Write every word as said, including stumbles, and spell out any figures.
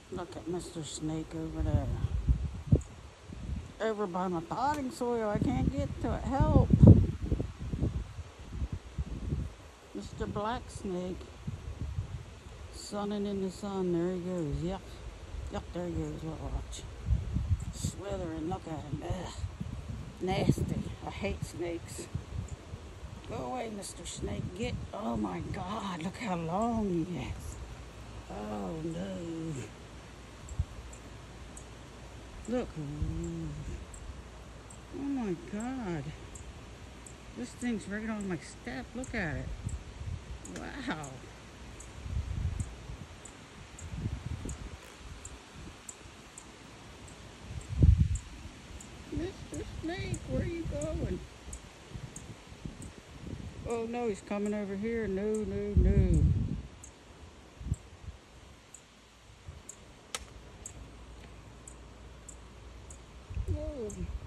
Look at Mister Snake over there. Over by my potting soil. I can't get to it. Help. Mister Black Snake. Sunning in the sun. There he goes. Yep. Yep, there he goes. Watch. Slithering. Look at him. Ugh. Nasty. I hate snakes. Go away, Mister Snake. Get. Oh my God. Look how long he is. Oh no. Look. Oh my God. This thing's right on my step. Look at it. Wow. Mister Snake, where are you going? Oh no, he's coming over here. No, no, no. Whoa.